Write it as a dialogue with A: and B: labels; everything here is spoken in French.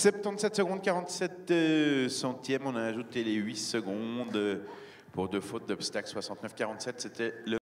A: 77 secondes 47 centièmes. On a ajouté les 8 secondes pour deux fautes d'obstacle. 69-47, c'était le